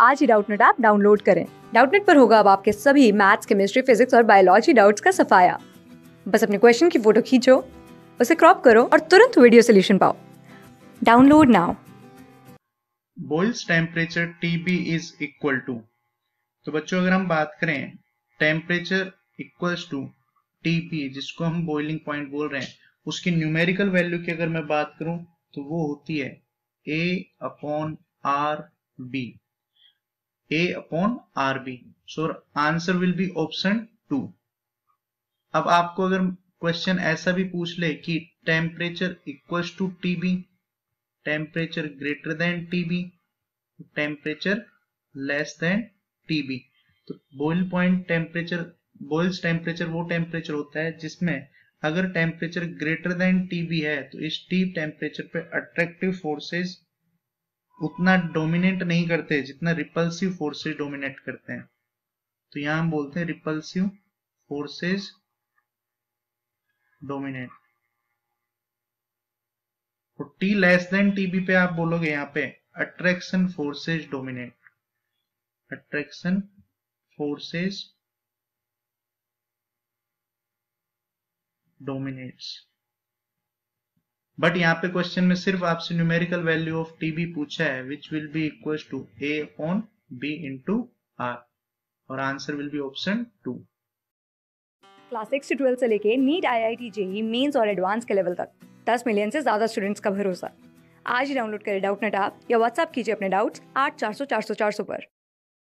आज ही Doubtnut app download करें। डाउटनेट पर होगा अब आपके सभी मैथ्स, केमिस्ट्री, फिजिक्स और बायोलॉजी डाउट्स का सफाया। बस अपने क्वेश्चन की फोटो खींचो, उसे क्रॉप करो और तुरंत वीडियो सोल्यूशन पाओ। Download now. Boils temperature TB is equal to, तो बच्चों अगर हम बात करें टेम्परेचर इक्वल्स टू TB, जिसको हम बॉइलिंग पॉइंट बोल रहे हैं, उसकी न्यूमेरिकल वैल्यू की अगर मैं बात करूं तो वो होती है A/RB। A/RB। So answer will be option 2। अब आपको अगर क्वेश्चन ऐसा भी पूछ ले कि temperature equals to TB, temperature greater than TB, temperature less than TB, तो boil point temperature, boils temperature वो टेम्परेचर होता है जिसमें अगर टेम्परेचर ग्रेटर देन TB है तो इस T टेम्परेचर पे अट्रैक्टिव फोर्सेस उतना डोमिनेट नहीं करते जितना रिपल्सिव फोर्सेस डोमिनेट करते हैं। तो यहां हम बोलते हैं रिपल्सिव फोर्सेस डोमिनेट। तो T लेस देन TB पे आप बोलोगे यहाँ पे attraction forces dominate, attraction forces dominates. But यहाँ पे क्वेश्चन में सिर्फ आपसे न्यूमेरिकल वैल्यू ऑफ TB पूछा है, which will be equal to A/B into R, और answer will be option 2। Class 6 से 12 से लेके नीट, IIT, JEE मेंस और एडवांस के लेवल तक 10 मिलियन से ज्यादा स्टूडेंट्स का भरोसा। आज ही डाउनलोड करें डाउटनेट ऐप या व्हाट्सएप कीजिए अपने डाउट्स 8400 400 400 पर।